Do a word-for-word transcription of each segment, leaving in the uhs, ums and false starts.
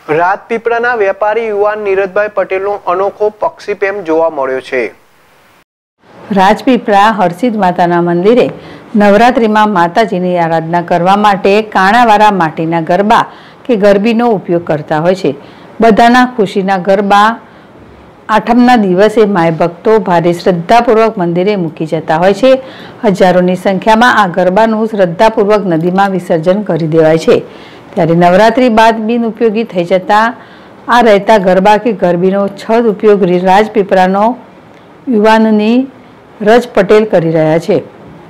રાજપીપળાના વેપારી યુવાન નીરજભાઈ પટેલનો અનોખો પક્ષીપ્રેમ જોવા મળ્યો છે। રાજપીપળા હરસિદ્ધ માતાના મંદિરે નવરાત્રિમાં માતાજીની આરાધના કરવા માટે કાણાવાળા માટીના ગરબા કે ગરબીનો ઉપયોગ કરતા હોય છે। બધાના ખુશીના ગરબા આઠમના દિવસે માય ભક્તો ભારે શ્રદ્ધાપૂર્વક મંદિરે મૂકી જતા હોય છે। હજારોની સંખ્યામાં આ ગરબાનું શ્રદ્ધાપૂર્વક નદીમાં વિસર્જન કરી દેવાય છે। ત્યારે નવરાત્રી બાદ બિનઉપયોગી થઈ જતા આ રહેતા ગરબા કે ગરબીનો છદ ઉપયોગ રાજપીપળાનો યુવાનની રજ પટેલ કરી રહ્યા છે।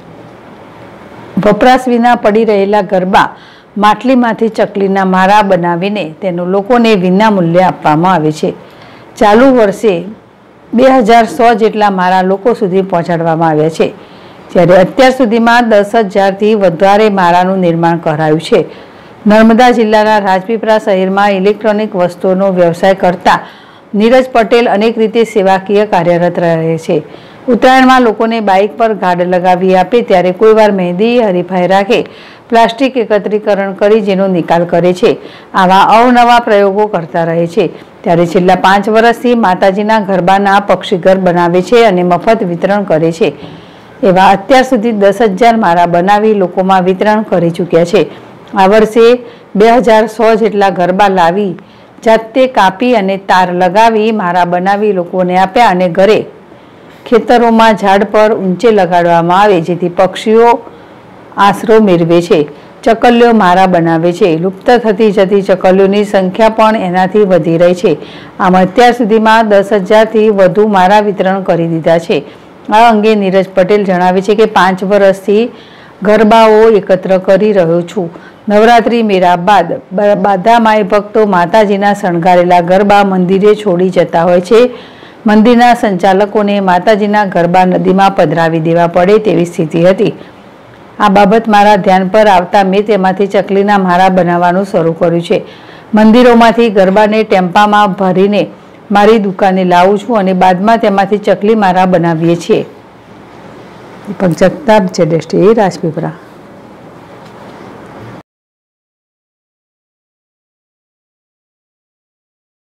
વપરાશ વિના પડી રહેલા ગરબા માટલીમાંથી ચકલીના માળા બનાવીને તેનું લોકોને વિના મૂલ્યે આપવામાં આવે છે। ચાલુ વર્ષે બે હજાર સો જેટલા માળા લોકો સુધી પહોંચાડવામાં આવ્યા છે, જ્યારે અત્યાર સુધીમાં દસ હજારથી વધારે માળાનું નિર્માણ કરાયું છે। નર્મદા જિલ્લાના રાજપીપળા શહેરમાં ઇલેક્ટ્રોનિક વસ્તુઓનો વ્યવસાય કરતા નીરજ પટેલ અનેક રીતે સેવાકીય કાર્યરત રહે છે। ઉત્તરાયણમાં લોકોને બાઇક પર ગાર્ડ લગાવી આપે ત્યારે કોઈવાર મહેંદી હરીફાઈ રાખે, પ્લાસ્ટિક એકત્રીકરણ કરી જેનો નિકાલ કરે છે। આવા અવનવા પ્રયોગો કરતા રહે છે। ત્યારે છેલ્લા પાંચ વર્ષથી માતાજીના ગરબાના પક્ષીઘર બનાવે છે અને મફત વિતરણ કરે છે। એવા અત્યાર સુધી દસ હજાર માળા બનાવી લોકોમાં વિતરણ કરી ચૂક્યા છે। આ વર્ષે બે હજાર સો જેટલા ગરબા લાવી જાતે કાપી અને તાર લગાવી માળા બનાવી લોકોને આપ્યા અને ઘરે ખેતરોમાં ઝાડ પર ઊંચે લગાડવામાં આવે જેથી પક્ષીઓ આશરો મેળવે છે। ચકલીઓ માળા બનાવે છે। લુપ્ત થતી જતી ચકલીઓની સંખ્યા પણ એનાથી વધી રહી છે। આમ અત્યાર સુધીમાં દસ હજારથી વધુ માળા વિતરણ કરી દીધા છે। આ અંગે નીરજ પટેલ જણાવે છે કે પાંચ વર્ષથી ગરબાઓ એકત્ર કરી રહ્યો છું। નવરાત્રી મેળા બાદ બધા માય ભક્તો માતાજીના શણગારેલા ગરબા મંદિરે છોડી જતા હોય છે। મંદિરના સંચાલકોને માતાજીના ગરબા નદીમાં પધરાવી દેવા પડે તેવી સ્થિતિ હતી। આ બાબત મારા ધ્યાન પર આવતા મેં તેમાંથી ચકલીના માળા બનાવવાનું શરૂ કર્યું છે। મંદિરોમાંથી ગરબાને ટેમ્પામાં ભરીને મારી દુકાને લાવું છું અને બાદમાં તેમાંથી ચકલી માળા બનાવીએ છીએ। દીપક જગતાપ, જેડેશ ટીવી, રાજપીપળા।